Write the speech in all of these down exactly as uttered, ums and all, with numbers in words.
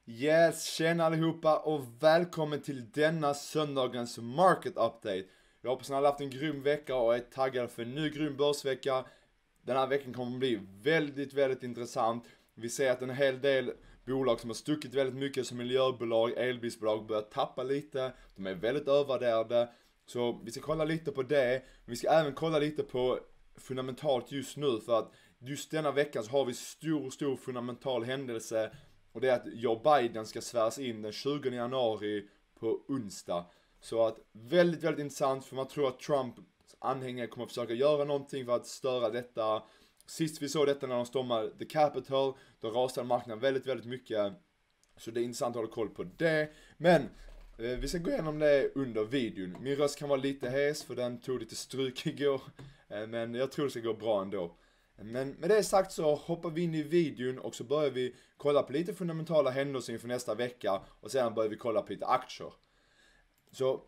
Yes, tjena allihopa och välkommen till denna söndagens market update. Jag hoppas att ni har haft en grym vecka och är taggade för en ny grym börsvecka. Den här veckan kommer att bli väldigt, väldigt intressant. Vi ser att en hel del bolag som har stuckit väldigt mycket som miljöbolag, elbilsbolag börjar tappa lite. De är väldigt övervärderade. Så vi ska kolla lite på det. Men vi ska även kolla lite på fundamentalt just nu, för att just denna veckan så har vi stor, stor fundamental händelse. Och det är att Joe Biden ska sväras in den tjugonde januari på onsdag. Så att väldigt, väldigt intressant, för man tror att Trumps anhängare kommer att försöka göra någonting för att störa detta. Sist vi såg detta när de stormade The Capitol, då rasade marknaden väldigt, väldigt mycket. Så det är intressant att hålla koll på det. Men eh, vi ska gå igenom det under videon. Min röst kan vara lite hes för den tog lite stryk igår. Eh, men jag tror det ska gå bra ändå. Men med det sagt så hoppar vi in i videon och så börjar vi kolla på lite fundamentala händelser inför nästa vecka. Och sedan börjar vi kolla på lite aktier. Så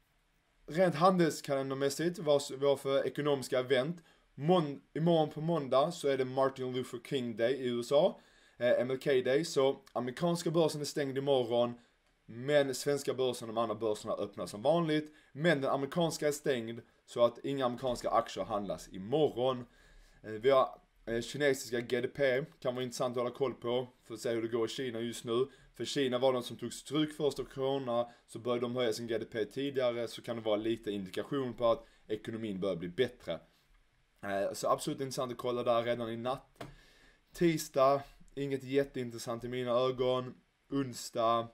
rent handelskalendermässigt, vad vi har för ekonomiska event. Mon- imorgon på måndag så är det Martin Luther King Day i U S A. Eh, M L K Day. Så amerikanska börsen är stängd imorgon. Men svenska börsen och de andra börserna öppnar som vanligt. Men den amerikanska är stängd så att inga amerikanska aktier handlas imorgon. Vi har eh, kinesiska G D P, kan vara intressant att hålla koll på för att se hur det går i Kina just nu. För Kina var de som tog stryk först av corona, så började de höja sin G D P tidigare, så kan det vara lite indikation på att ekonomin börjar bli bättre. Eh, så absolut intressant att kolla där redan i natt. Tisdag, inget jätteintressant i mina ögon. Onsdag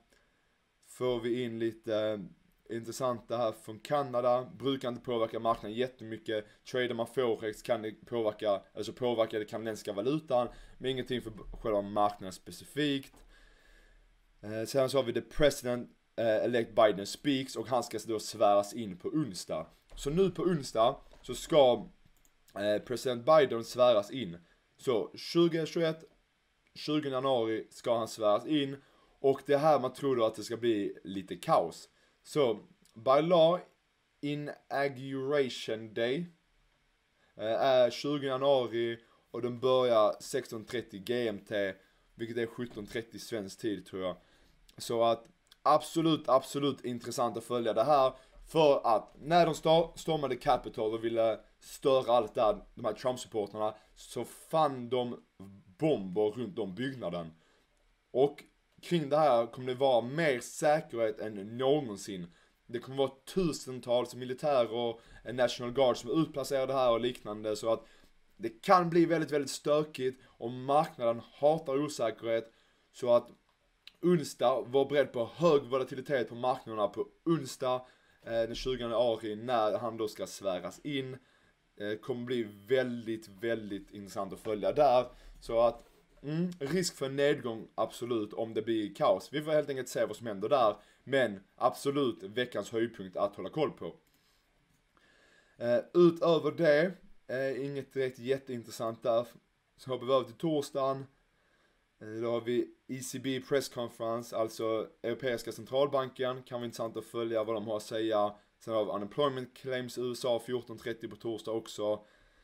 får vi in lite intressanta här från Kanada. Brukar inte påverka marknaden jättemycket. Tradar man forex kan det påverka, alltså påverka det kanadensiska valutan, men ingenting för själva marknaden specifikt. Eh, sen så har vi the president eh, elect Biden speaks, och han ska då sväras in på onsdag. Så nu på onsdag så ska eh, president Biden sväras in. Så tjugohundratjugoett, tjugonde januari ska han sväras in, och det här man tror då att det ska bli lite kaos. Så, by law, inauguration day är tjugonde januari och den börjar sexton trettio G M T, vilket är sjutton trettio svensk tid tror jag. Så att absolut, absolut intressant att följa det här, för att när de stormade Capitol och ville störa allt där, de här Trump-supporterna, så fann de bomber runt om byggnaden. Och kring det här kommer det vara mer säkerhet än någonsin. Det kommer vara tusentals militärer och National Guard som är utplacerade här och liknande. Så att det kan bli väldigt, väldigt stökigt, och marknaden hatar osäkerhet. Så att onsdag, var beredd på hög volatilitet på marknaderna på onsdag eh, den tjugonde januari när han då ska sväras in. Eh, kommer bli väldigt, väldigt intressant att följa där. Så att Mm, risk för nedgång absolut om det blir kaos. Vi får helt enkelt se vad som händer där. Men absolut veckans höjdpunkt att hålla koll på. Uh, utöver det, uh, inget direkt jätteintressant där. Så hoppar vi över till torsdagen. Uh, då har vi E C B Press Conference, alltså Europeiska centralbanken. Kan vara intressant att följa vad de har att säga. Sen har vi Unemployment Claims U S A fjorton trettio på torsdag också.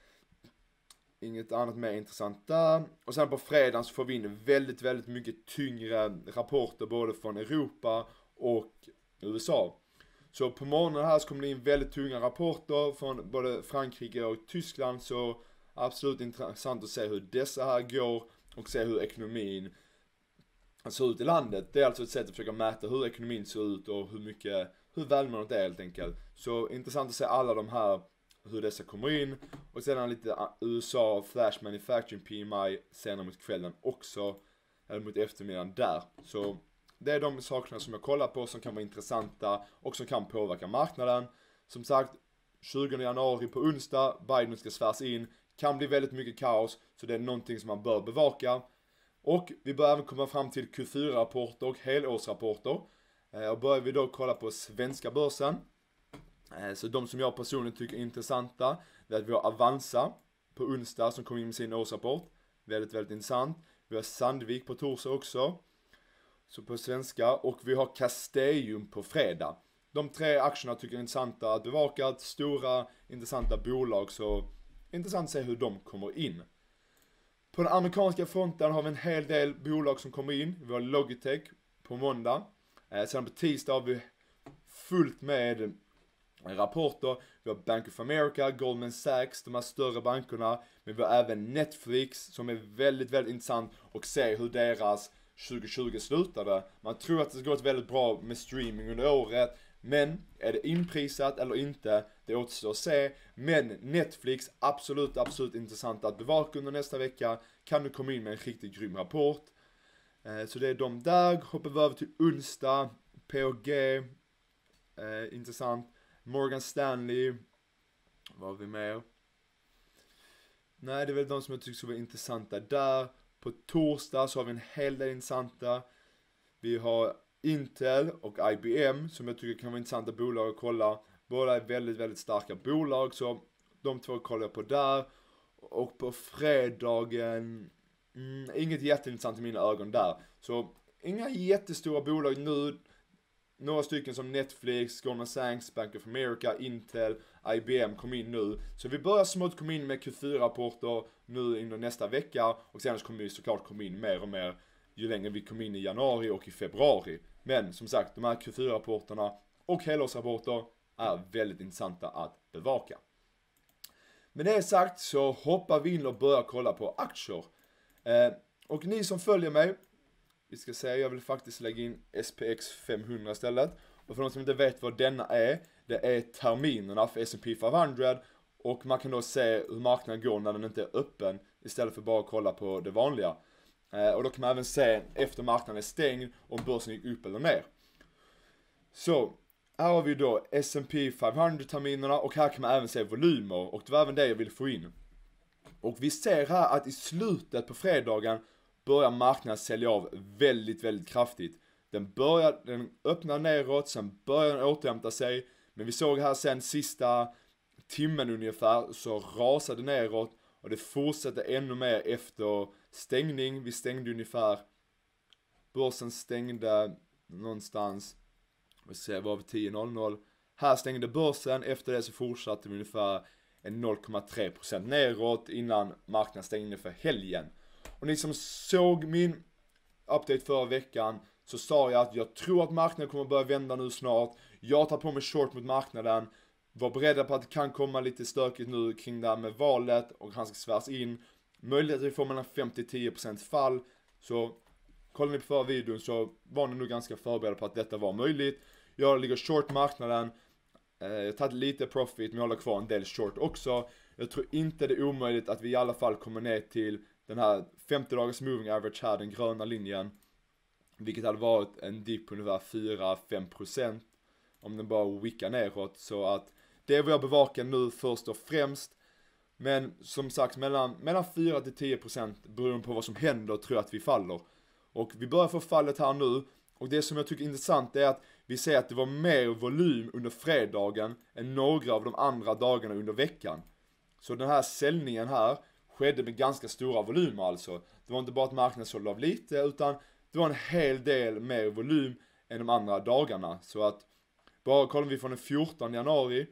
Inget annat mer intressant där. Och sen på fredagen så får vi in väldigt, väldigt mycket tyngre rapporter både från Europa och U S A. Så på morgonen här så kommer det in väldigt tunga rapporter från både Frankrike och Tyskland. Så absolut intressant att se hur dessa här går och se hur ekonomin ser ut i landet. Det är alltså ett sätt att försöka mäta hur ekonomin ser ut och hur mycket, hur välmående det är helt enkelt. Så intressant att se alla de här, hur dessa kommer in. Och sedan lite U S A Flash Manufacturing P M I senare mot kvällen också, eller mot eftermiddagen där. Så det är de sakerna som jag kollar på som kan vara intressanta och som kan påverka marknaden. Som sagt, tjugonde januari på onsdag, Biden ska sväras in, kan bli väldigt mycket kaos, så det är någonting som man bör bevaka. Och vi bör även komma fram till Q fyra-rapporter och helårsrapporter. Och börjar vi då kolla på svenska börsen. Så de som jag personligen tycker är intressanta, det är att vi har Avanza på onsdag som kommer in med sin årsrapport. Väldigt, väldigt intressant. Vi har Sandvik på torsdag också, så på svenska. Och vi har Castellum på fredag. De tre aktierna tycker jag är intressanta att bevaka. Stora, intressanta bolag, så intressant att se hur de kommer in. På den amerikanska fronten har vi en hel del bolag som kommer in. Vi har Logitech på måndag. Eh, sen på tisdag har vi fullt med rapporter. Vi har Bank of America, Goldman Sachs, de här större bankerna. Men vi har även Netflix som är väldigt, väldigt intressant och se hur deras tjugo tjugo slutade. Man tror att det ska gå väldigt bra med streaming under året. Men är det inprisat eller inte, det återstår att se. Men Netflix, absolut, absolut intressant att bevaka under nästa vecka. Kan du komma in med en riktigt grym rapport. Eh, så det är de där. Hoppar vi över till onsdag. P och G. Eh, intressant. Morgan Stanley. Vad har vi mer? Nej, det är väl de som jag tycker ska vara intressanta där. På torsdag så har vi en hel del intressanta. Vi har Intel och I B M som jag tycker kan vara intressanta bolag att kolla. Båda är väldigt, väldigt starka bolag, så de två kollar jag på där. Och på fredagen, mm, inget jätteintressant i mina ögon där. Så inga jättestora bolag nu. Några stycken som Netflix, Goldman Sachs, Bank of America, Intel, I B M kom in nu. Så vi börjar smått komma in med Q fyra-rapporter nu under nästa vecka. Och sen kommer vi såklart komma in mer och mer ju längre vi kommer in i januari och i februari. Men som sagt, de här Q fyra-rapporterna och helårsrapporter är väldigt intressanta att bevaka. Med det sagt så hoppar vi in och börjar kolla på aktier. Eh, och ni som följer mig, vi ska säga, jag vill faktiskt lägga in S P X femhundra istället. Och för de som inte vet vad denna är, det är terminerna för S and P femhundra. Och man kan då se hur marknaden går när den inte är öppen istället för bara att kolla på det vanliga. Eh, och då kan man även se efter marknaden är stängd om börsen gick upp eller ner. Så här har vi då S and P femhundra-terminerna och här kan man även se volymer. Och det var även det jag ville få in. Och vi ser här att i slutet på fredagen börjar marknaden sälja av väldigt, väldigt kraftigt. Den börjar, den öppnar neråt, sen börjar den återhämta sig. Men vi såg här sen sista timmen ungefär så rasade neråt. Och det fortsätter ännu mer efter stängning. Vi stängde ungefär, börsen stängde någonstans, vi ser var vid tio noll noll. Här stängde börsen, efter det så fortsatte vi ungefär en noll komma tre procent neråt innan marknaden stängde för helgen. Och ni som såg min update förra veckan så sa jag att jag tror att marknaden kommer börja vända nu snart. Jag tar på mig short mot marknaden. Var beredda på att det kan komma lite stökigt nu kring det här med valet och han ska svärs in. Möjligt att vi får mellan fem till tio procent fall. Så kollar ni på förra videon så var ni nog ganska förberedda på att detta var möjligt. Jag ligger short marknaden. Jag har tagit lite profit men jag håller kvar en del short också. Jag tror inte det är omöjligt att vi i alla fall kommer ner till den här femtio dagars moving average här, den gröna linjen. Vilket hade varit en dip på ungefär fyra till fem procent. Om den bara wickar neråt. Så att det vill jag bevaka nu först och främst. Men som sagt mellan, mellan fyra till tio procent beroende på vad som händer tror jag att vi faller. Och vi börjar få fallet här nu. Och det som jag tycker är intressant är att vi ser att det var mer volym under fredagen än några av de andra dagarna under veckan. Så den här säljningen här skedde med ganska stora volymer alltså. Det var inte bara att marknaden sålde av lite utan det var en hel del mer volym än de andra dagarna. Så att bara kollar vi från den fjortonde januari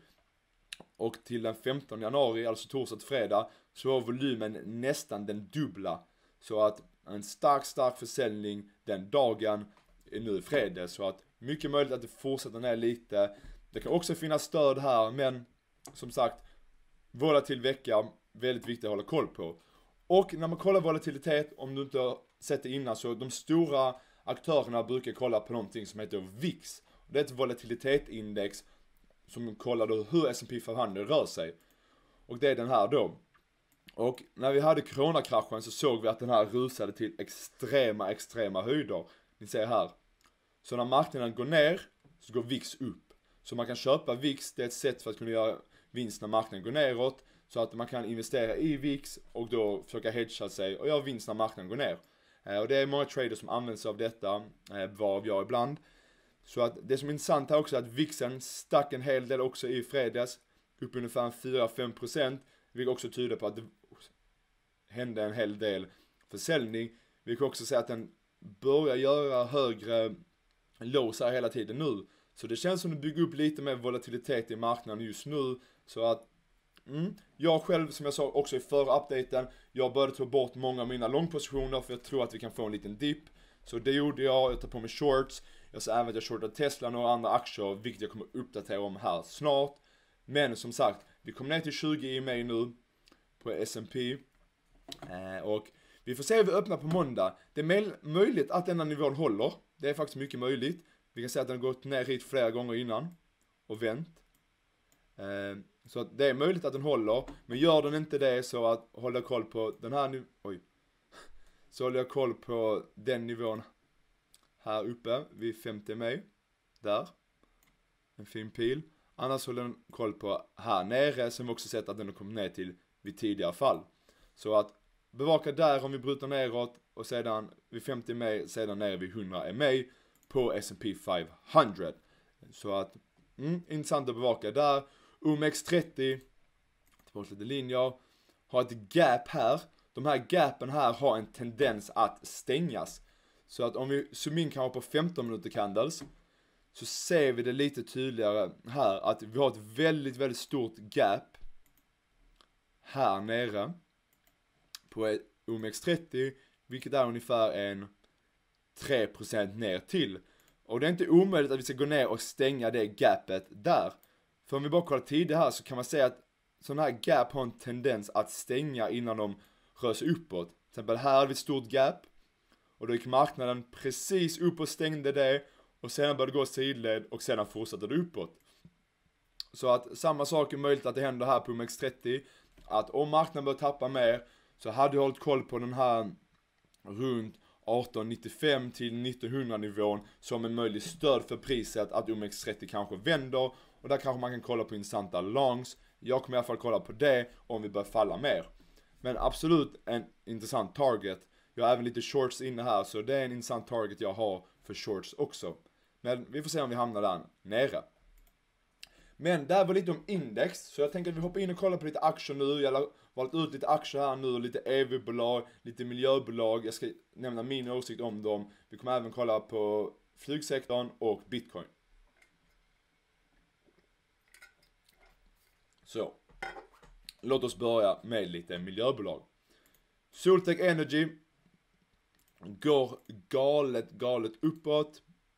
och till den femtonde januari, alltså torsdag till fredag, så var volymen nästan den dubbla. Så att en stark, stark försäljning den dagen är nu fredag. Så att mycket möjligt att det fortsätter ner lite. Det kan också finnas stöd här, men som sagt, volatil vecka, väldigt viktigt att hålla koll på. Och när man kollar volatilitet, om du inte har sett det innan, så de stora aktörerna brukar kolla på någonting som heter V I X. Det är ett volatilitetsindex som kollar då hur S and P femhundra rör sig. Och det är den här då. Och när vi hade coronakraschen så såg vi att den här rusade till extrema, extrema höjder. Ni ser här. Så när marknaden går ner så går V I X upp. Så man kan köpa V I X, det är ett sätt för att kunna göra vinst när marknaden går neråt. Så att man kan investera i V I X och då försöka hedga sig och göra vinst när marknaden går ner. Och det är många traders som använder sig av detta, varav jag ibland. Så att det som är intressant här också är att V I Xen stack en hel del också i fredags. Upp ungefär fyra till fem procent. Vilket också tyder på att det hände en hel del försäljning. Vi kan också säga att den börjar göra högre lås här hela tiden nu. Så det känns som att det bygger upp lite mer volatilitet i marknaden just nu. Så att mm, jag själv, som jag sa också i förra updaten, jag började ta bort många av mina långpositioner för jag tror att vi kan få en liten dip. Så det gjorde jag, jag tar på mig shorts. Jag sa även att jag shortade Tesla och några andra aktier, vilket jag kommer uppdatera om här snart. Men som sagt, vi kommer ner till tjugo i maj nu på S and P. Eh, och vi får se hur vi öppnar på måndag. Det är möjligt att denna nivån håller. Det är faktiskt mycket möjligt. Vi kan säga att den har gått ner hit flera gånger innan och vänt. Eh, så att det är möjligt att den håller. Men gör den inte det, så att hålla koll på den här nivån. Oj. Så håller jag koll på den nivån här uppe vid femtio maj. Där. En fin pil. Annars håller jag koll på här nere, som vi också sett att den har kommit ner till vid tidigare fall. Så att bevaka där om vi bryter neråt och sedan vid femtio maj, sedan ner vid hundra maj på S and P femhundra. Så att, mm, intressant att bevaka där. O M X trettio, tillbaka lite linjer, har ett gap här. De här gapen här har en tendens att stängas. Så att om vi zoomar in kanske på femton minuter candles, så ser vi det lite tydligare här att vi har ett väldigt, väldigt stort gap här nere på O M X trettio, vilket är ungefär en tre procent ner till. Och det är inte omöjligt att vi ska gå ner och stänga det gapet där. För om vi bara kollar tidigare här, så kan man säga att sådana här gap har en tendens att stänga innan de rör sig uppåt. Till exempel här har vi ett stort gap, och då gick marknaden precis upp och stängde det, och sedan började det gå sidled och sedan fortsatte det uppåt. Så att samma sak är möjligt att det händer här på O M X trettio. Att om marknaden börjar tappa mer, så hade jag hållit koll på den här runt arton nittiofem till nittonhundra nivån som en möjlig stöd för priset att O M X trettio kanske vänder. Och där kanske man kan kolla på intressanta longs. Jag kommer i alla fall kolla på det om vi börjar falla mer. Men absolut en intressant target. Jag har även lite shorts inne här, så det är en intressant target jag har för shorts också. Men vi får se om vi hamnar där nere. Men det här var lite om index, så jag tänker att vi hoppar in och kollar på lite aktier nu. Jag har valt ut lite aktier här nu, lite E V-bolag, lite miljöbolag. Jag ska nämna min åsikt om dem. Vi kommer även kolla på flygsektorn och Bitcoin. Så, låt oss börja med lite miljöbolag. Soltech Energy går galet, galet uppåt.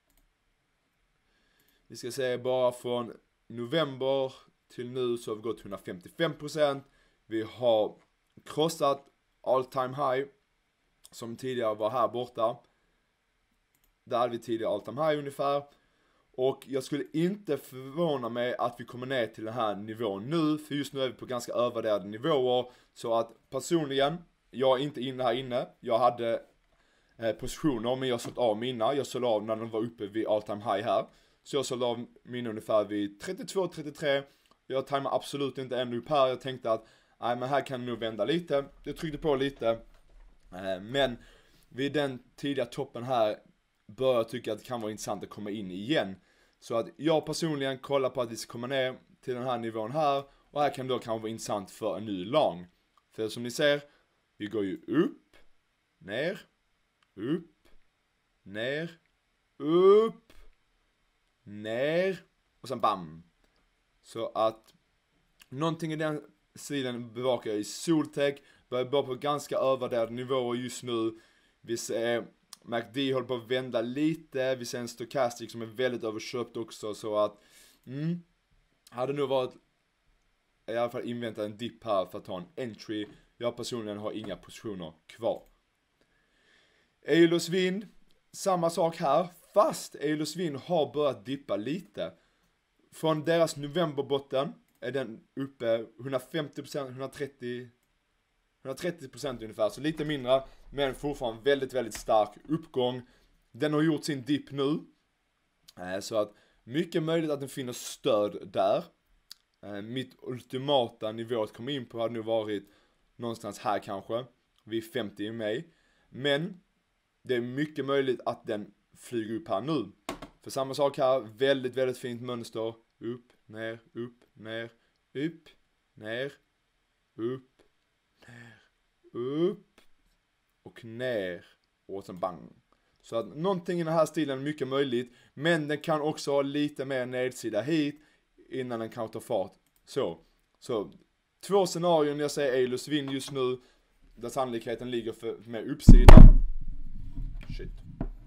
Vi ska se bara från november till nu så har vi gått hundrafemtiofem procent. Vi har krossat all time high som tidigare var här borta. Där hade vi tidigare all time high ungefär. Och jag skulle inte förvåna mig att vi kommer ner till den här nivån nu. För just nu är vi på ganska övervärderade nivåer. Så att personligen, jag är inte inne här inne. Jag hade eh, positioner, men jag sålt av mina. Jag sålde av när de var uppe vid all time high här. Så jag sålde av mina ungefär vid trettiotvå trettiotre. Jag tajmar absolut inte ännu upp här. Jag tänkte att nej, men här kan det nog vända lite. Jag tryckte på lite. Eh, men vid den tidiga toppen här börjar jag tycka att det kan vara intressant att komma in igen. Så att jag personligen kollar på att vi ska komma ner till den här nivån här. Och här kan det då kanske vara intressant för en ny long. För som ni ser, vi går ju upp, ner, upp, ner, upp, ner och sen bam. Så att någonting i den stilen bevakar jag i Soltech. Börjar bara på ganska övervärderade nivåer just nu. Vi ser M A C D håller på att vända lite. Vi ser en Stochastic som är väldigt överköpt också. Så att mm, hade nog varit i alla fall inväntat en dipp här för att ta en entry. Jag personligen har inga positioner kvar. Eolus Vind, samma sak här. Fast Eolus Vind har börjat dippa lite. Från deras novemberbotten är den uppe hundrafemtio procent, hundratre hundratre procent ungefär. Så lite mindre, men fortfarande väldigt, väldigt stark uppgång. Den har gjort sin dipp nu. Så att mycket möjligt att den finner stöd där. Mitt ultimata nivå att komma in på hade nog varit någonstans här kanske. Vid femtio i maj. Men det är mycket möjligt att den flyger upp här nu. För samma sak här, väldigt, väldigt fint mönster. Upp, ner, upp, ner, upp, ner, upp, ner, upp och ner och sen bang. Så att någonting i den här stilen är mycket möjligt, men den kan också ha lite mer nedsida hit innan den kan ta fart. Så, så två scenarion jag säger Eolus Vind just nu, där sannolikheten ligger för mer uppsida. Shit.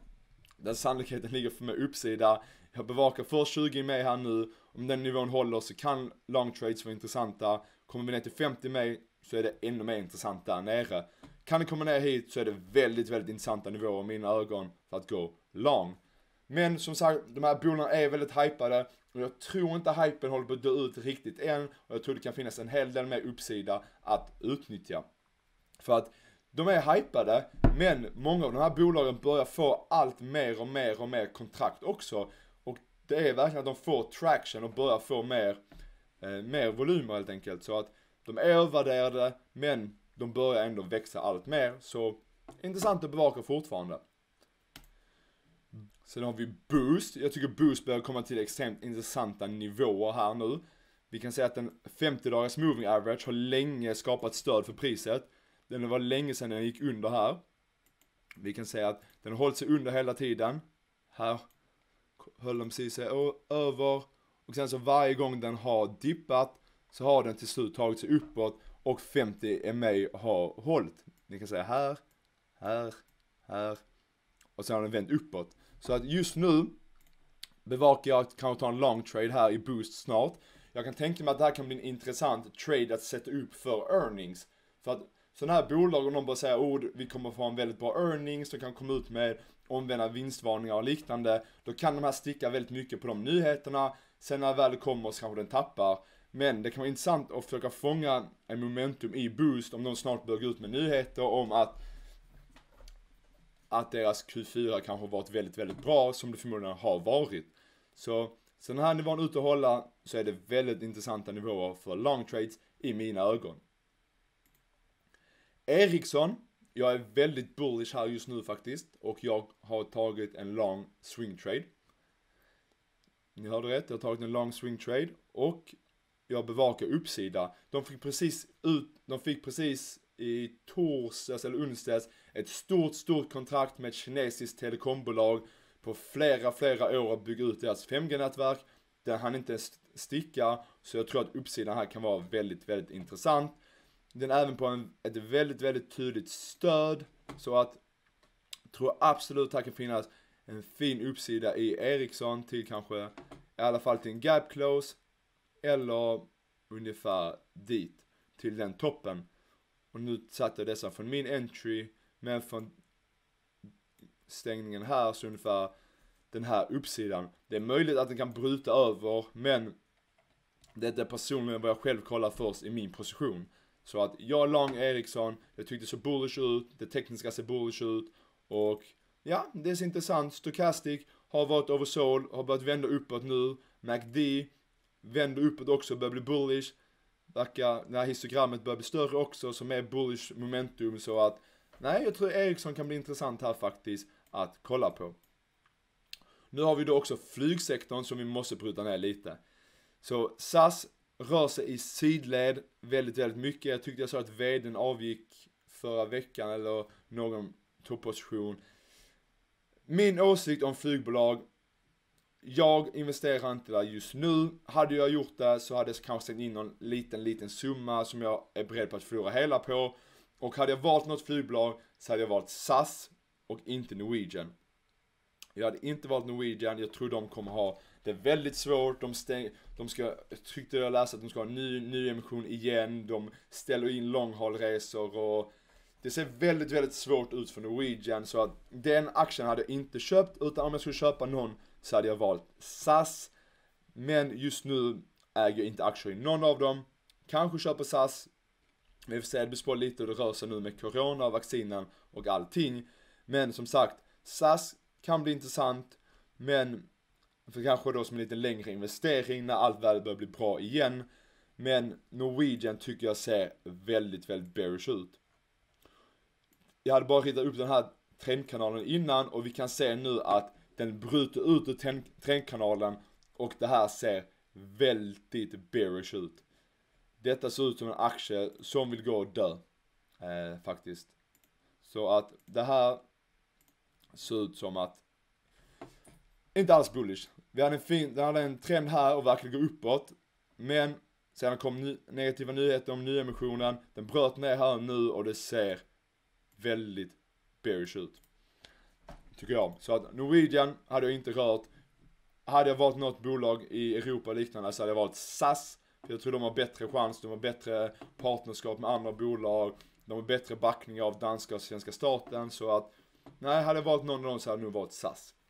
Den sannolikheten ligger för mig uppsida. Jag bevakar först tjugo med här nu. Om den nivån håller så kan long trades vara intressanta. Kommer vi ner till femtio med så är det ännu mer intressant där nere. Kan det komma ner hit så är det väldigt, väldigt intressanta nivåer i mina ögon för att gå long. Men som sagt, de här bolagen är väldigt hypade. Och jag tror inte hypen håller på att dö ut riktigt än. Och jag tror det kan finnas en hel del mer uppsida att utnyttja. För att de är hypade, men många av de här bolagen börjar få allt mer och mer och mer kontrakt också. Och det är verkligen att de får traction och börjar få mer, eh, mer volymer helt enkelt. Så att de är övervärderade, men de börjar ändå växa allt mer. Så intressant att bevaka fortfarande. Sen har vi Boost. Jag tycker Boost börjar komma till extremt intressanta nivåer här nu. Vi kan säga att den femtio dagars moving average har länge skapat stöd för priset. Den var länge sedan den gick under här. Vi kan säga att den har hållit sig under hela tiden. Här höll de sig över. Och sen så varje gång den har dippat så har den till slut tagit sig uppåt. Och femtio M A har hållit. Ni kan säga här, här, här. Och sen har den vänt uppåt. Så att just nu bevakar jag att kanske ta en long trade här i Boost snart. Jag kan tänka mig att det här kan bli en intressant trade att sätta upp för earnings. För att sådana här bolag, om de bara säger oh, vi kommer få en väldigt bra earnings, de kan komma ut med omvända vinstvarningar och liknande. Då kan de här sticka väldigt mycket på de nyheterna. Sen när väl kommer så kanske den tappar. Men det kan vara intressant att försöka fånga en momentum i Boost om de snart börjar gå ut med nyheter om att att deras Q fyra kanske har varit väldigt, väldigt bra som det förmodligen har varit. Så sen den här nivån ut att hålla så är det väldigt intressanta nivåer för long trades i mina ögon. Ericsson, jag är väldigt bullish här just nu faktiskt. Och jag har tagit en long swing trade. Ni hörde rätt, jag har tagit en long swing trade. Och jag bevakar uppsida. De fick precis ut, de fick precis i torsdags eller onsdags ett stort, stort kontrakt med ett kinesiskt telekombolag på flera, flera år att bygga ut deras fem G-nätverk. Den hann inte sticka, så jag tror att uppsidan här kan vara väldigt, väldigt intressant. Den är även på en, ett väldigt, väldigt tydligt stöd, så att jag tror absolut här kan finnas en fin uppsida i Ericsson till kanske, i alla fall till en gap close, eller ungefär dit, till den toppen. Och nu satte jag dessa från min entry, men från stängningen här så ungefär den här uppsidan. Det är möjligt att den kan bryta över, men det är personligen vad jag själv kollar först i min position. Så att jag long Ericsson, jag tyckte det så bullish ut, det tekniska ser bullish ut. Och ja, det är så intressant. Stochastic har varit oversold, har börjat vända uppåt nu. M A C D vänder uppåt också, börjar bli bullish. Verkar, det här histogrammet börjar bli större också, som är bullish momentum. Så att, nej, jag tror Ericsson kan bli intressant här faktiskt att kolla på. Nu har vi då också flygsektorn som vi måste bryta ner lite. Så S A S rör sig i sidled väldigt, väldigt mycket. Jag tyckte jag sa att vdn avgick förra veckan eller någon topposition. Min åsikt om flygbolag, jag investerar inte där just nu. Hade jag gjort det så hade jag kanske stängt in någon liten, liten summa som jag är beredd på att förlora hela på. Och hade jag valt något flygbolag så hade jag valt S A S och inte Norwegian. Jag hade inte valt Norwegian, jag tror de kommer ha det väldigt svårt. De, stäng, de ska, jag tyckte jag läste att de ska ha en ny, ny emission igen. De ställer in långhaulresor och det ser väldigt, väldigt svårt ut för Norwegian. Så att den aktien hade jag inte köpt, utan om jag skulle köpa någon så hade jag valt S A S. Men just nu äger jag inte aktier i någon av dem. Kanske köpa S A S. Vi får se, det bespår lite och det rör sig nu med corona, vaccinen och allting. Men som sagt, S A S kan bli intressant. Men för kanske då som en lite längre investering när allt väl börjar bli bra igen. Men Norwegian tycker jag ser väldigt, väldigt bearish ut. Jag hade bara ritat upp den här trendkanalen innan och vi kan se nu att den bryter ut ur trendkanalen och det här ser väldigt bearish ut. Detta ser ut som en aktie som vill gå och dö. Eh, faktiskt. Så att det här ser ut som att inte alls bullish. Vi hade en fin, det hade en trend här och verkligen gå uppåt. Men sen kom ny, negativa nyheter om nyemissionen. Den bröt ner här nu och det ser väldigt bearish ut. tycker jag. Så att Norwegian hade jag inte rört. Hade jag varit något bolag i Europa liknande så hade jag varit S A S. För jag tror de har bättre chans, de har bättre partnerskap med andra bolag. De har bättre backning av danska och svenska staten. Så att, nej, hade jag varit någon av dem så hade det nog varit S A S.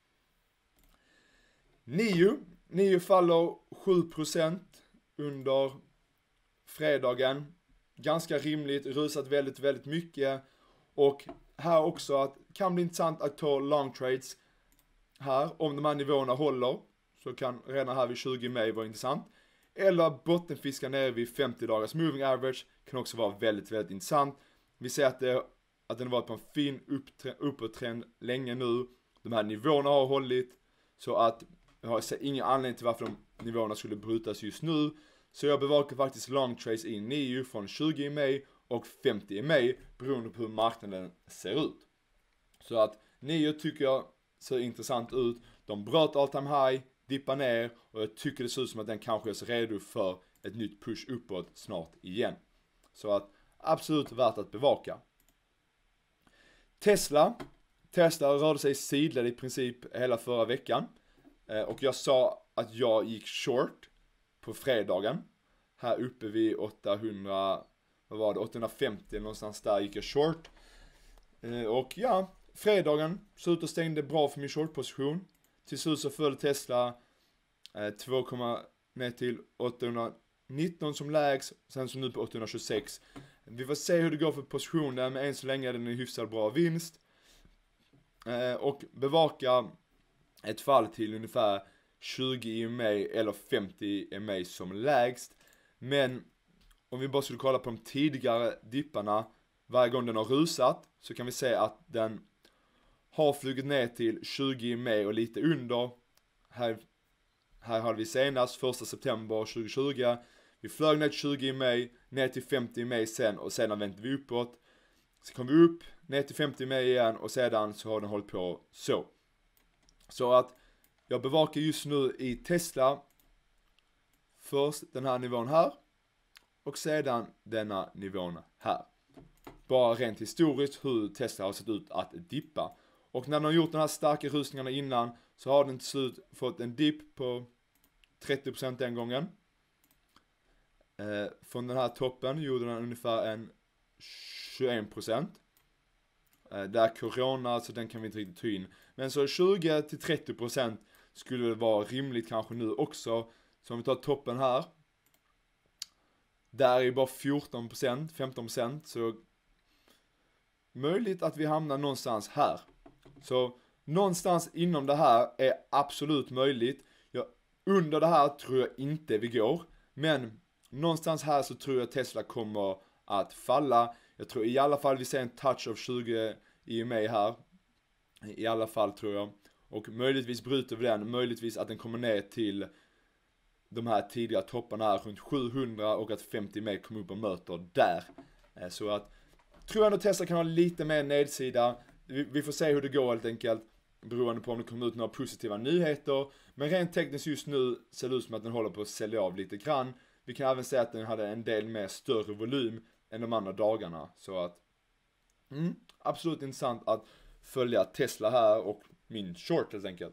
Nio. Nio faller sju procent under fredagen. Ganska rimligt, rusat väldigt, väldigt mycket. Och här också att kan bli intressant att ta long trades här. Om de här nivåerna håller så kan redan här vid tjugo maj vara intressant. Eller bottenfiska ner vid femtio dagars moving average kan också vara väldigt, väldigt intressant. Vi ser att, det, att den har varit på en fin uppåttrend länge nu. De här nivåerna har hållit. Så att jag ser ingen anledning till varför de nivåerna skulle brytas just nu. Så jag bevakar faktiskt long trades i nio från tjugo i maj och femtio i maj beroende på hur marknaden ser ut. Så att nio tycker jag ser intressant ut. De bröt all time high, dippar ner och jag tycker det ser ut som att den kanske är så redo för ett nytt push uppåt snart igen. Så att absolut värt att bevaka. Tesla. Tesla rörde sig sidled i princip hela förra veckan. Och jag sa att jag gick short på fredagen. Här uppe vid åttahundra, vad var det, åttahundrafemtio någonstans där gick jag short. Och ja, fredagen så ut och stängde bra för min short-position. Till slut så föll Tesla två, ner till åttahundranitton som lägst. Sen så nu på åttahundratjugosex. Vi får se hur det går för positionen, men än så länge är den en hyfsad bra vinst. Och bevaka ett fall till ungefär tjugo i maj eller femtio i maj som lägst. Men om vi bara skulle kolla på de tidigare dipparna varje gång den har rusat så kan vi se att den har flugit ner till tjugo i maj och lite under. Här, här hade vi senast första september tjugohundratjugo. Vi flög ner till tjugo i maj, ner till femtio i maj sen och sedan väntade vi uppåt. Så kom vi upp, ner till femtio i maj igen och sedan så har den hållit på så. Så att jag bevakar just nu i Tesla först den här nivån här och sedan denna nivån här. Bara rent historiskt hur Tesla har sett ut att dippa. Och när den har gjort de här starka rusningarna innan så har den till slut fått en dipp på trettio procent den gången. Eh, från den här toppen gjorde den ungefär en tjugoen procent. Eh, där corona, så den kan vi inte riktigt ta in. Men så tjugo till trettio procent skulle det vara rimligt kanske nu också. Så om vi tar toppen här. Där är bara fjorton procent, femton procent. Så möjligt att vi hamnar någonstans här. Så någonstans inom det här är absolut möjligt. Ja, under det här tror jag inte vi går. Men någonstans här så tror jag Tesla kommer att falla. Jag tror i alla fall vi ser en touch av tjugo i maj här. I alla fall tror jag. Och möjligtvis bryter vi den. Möjligtvis att den kommer ner till de här tidiga topparna här runt sjuhundra. Och att femtio maj kommer upp och möter där. Så att tror jag att Tesla kan ha lite mer nedsida. Vi, vi får se hur det går helt enkelt. Beroende på om det kommer ut några positiva nyheter. Men rent tekniskt just nu ser det ut som att den håller på att sälja av lite grann. Vi kan även säga att den hade en del mer större volym än de andra dagarna. Så att mm, absolut intressant att följa Tesla här och min short helt enkelt.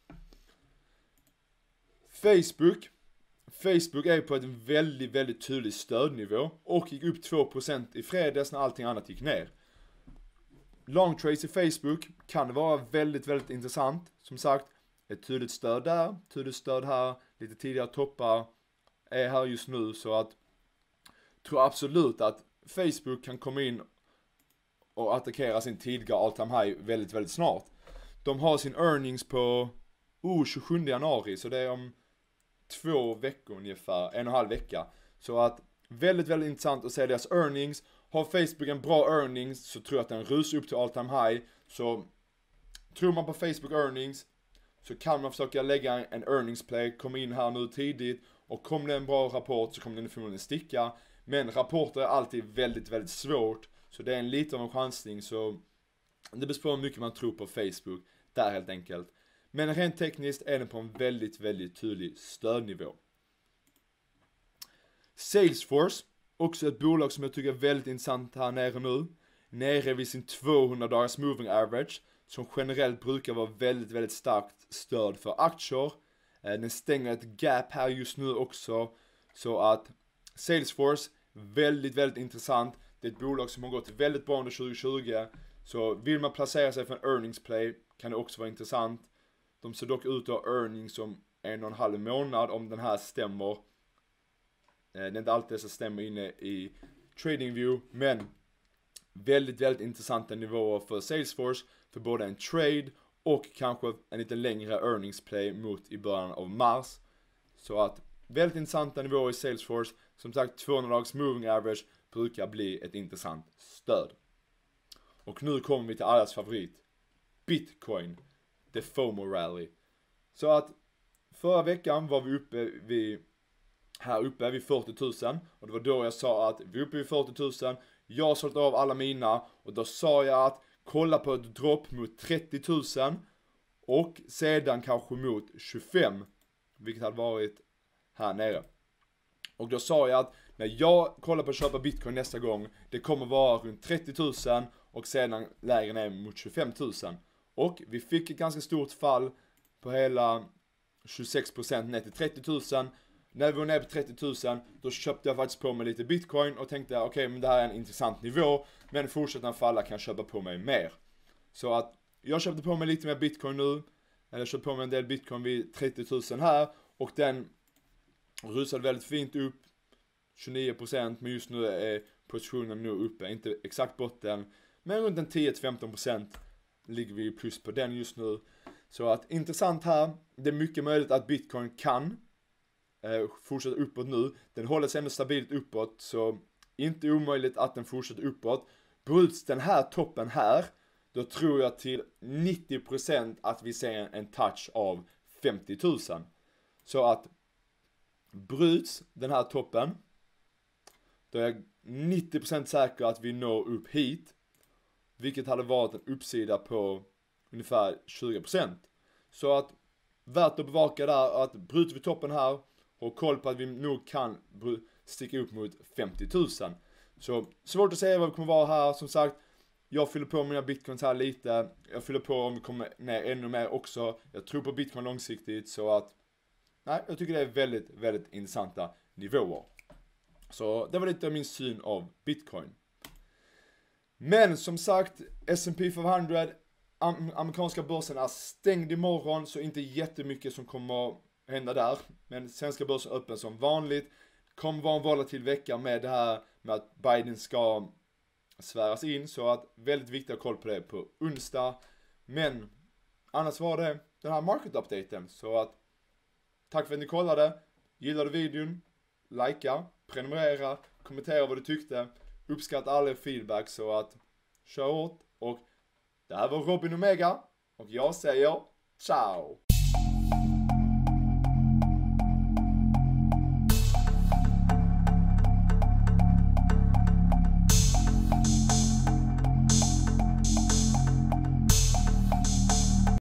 Facebook. Facebook är på ett väldigt, väldigt tydlig stödnivå och gick upp två procent i fredags när allting annat gick ner. Long trades i Facebook kan vara väldigt, väldigt intressant. Som sagt, ett tydligt stöd där, tydligt stöd här, lite tidigare toppar är här just nu, så att tror absolut att Facebook kan komma in och attackera sin tidigare all time high väldigt, väldigt snart. De har sin earnings på oh, tjugosjunde januari, så det är om två veckor ungefär, en och en halv vecka. Så att väldigt, väldigt intressant att se deras earnings. Har Facebook en bra earnings så tror jag att den rusar upp till all time high. Så tror man på Facebook earnings så kan man försöka lägga en earnings play, komma in här nu tidigt. Och kommer det en bra rapport så kommer den förmodligen sticka. Men rapporter är alltid väldigt, väldigt svårt. Så det är en lite av en chansning. Så det beror på hur mycket man tror på Facebook. Där helt enkelt. Men rent tekniskt är den på en väldigt, väldigt tydlig stödnivå. Salesforce. Också ett bolag som jag tycker är väldigt intressant här nere nu. Nere vid sin tvåhundra dagars moving average. som generellt brukar vara väldigt, väldigt starkt stöd för aktier. Den stänger ett gap här just nu också. Så att Salesforce, väldigt, väldigt intressant. Det är ett bolag som har gått väldigt bra under tjugo tjugo. Så vill man placera sig för en earnings play kan det också vara intressant. De ser dock ut att ha earnings om en och en halv månad om den här stämmer. Det är inte alltid så stämmer inne i TradingView, men väldigt, väldigt intressanta nivåer för Salesforce för både en trade och kanske en lite längre earnings play mot i början av mars. Så att väldigt intressanta nivåer i Salesforce. Som sagt, tvåhundra dags moving average brukar bli ett intressant stöd. Och nu kommer vi till allas favorit, Bitcoin, the FOMO rally. Så att förra veckan var vi uppe vid, här uppe vid fyrtio tusen. Och det var då jag sa att vi är uppe vid fyrtio tusen. Jag har sålt av alla mina. Och då sa jag att kolla på ett dropp mot trettio tusen. Och sedan kanske mot tjugofem. Vilket hade varit här nere. Och då sa jag att när jag kollar på att köpa Bitcoin nästa gång, det kommer vara runt trettio tusen och sedan lägre ner mot tjugofem tusen. Och vi fick ett ganska stort fall på hela tjugosex procent ner till trettio tusen. När vi var ner på trettio tusen, då köpte jag faktiskt på mig lite Bitcoin och tänkte okej, okay, men det här är en intressant nivå, men fortsätter den falla kan jag köpa på mig mer. Så att jag köpte på mig lite mer Bitcoin nu, eller jag köpte på mig en del Bitcoin vid trettio tusen här, och den rusade väldigt fint upp, tjugonio procent, men just nu är positionen nu uppe, inte exakt botten, men runt en tio till femton procent ligger vi plus på den just nu. Så att intressant här, det är mycket möjligt att Bitcoin kan eh, fortsätta uppåt nu. Den håller sig ändå stabilt uppåt, så inte omöjligt att den fortsätter uppåt. Bryts den här toppen här, då tror jag till nittio procent att vi ser en touch av femtio tusen. Så att bryts den här toppen, då är jag nittio procent säker att vi når upp hit. Vilket hade varit en uppsida på ungefär tjugo procent. Så att värt att bevaka där, att bryter vi toppen här och koll på att vi nog kan sticka upp mot femtio tusen. Så svårt att säga vad det kommer vara här. Som sagt, jag fyller på mina bitcoins här lite. Jag fyller på om vi kommer ner ännu mer också. Jag tror på bitcoin långsiktigt, så att nej, jag tycker det är väldigt, väldigt intressanta nivåer. Så det var lite av min syn av Bitcoin. Men som sagt, S and P femhundra, am- amerikanska börsen är stängd imorgon, så inte jättemycket som kommer hända där. Men svenska börsen är öppen som vanligt. Kommer vara en volatil vecka med det här med att Biden ska sväras in, så att väldigt viktigt att kolla på det på onsdag. Men annars var det den här market updaten, så att tack för att ni kollade. Gillade videon, likea, prenumerera, kommentera vad du tyckte. Uppskatta all er feedback, så att kör åt. Och det här var Robin Omega, och jag säger ciao!